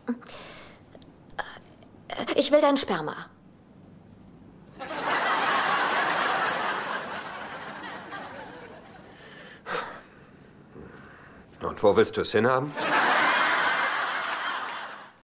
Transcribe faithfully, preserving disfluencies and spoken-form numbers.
Ich will dein Sperma. Und wo willst du es hinhaben?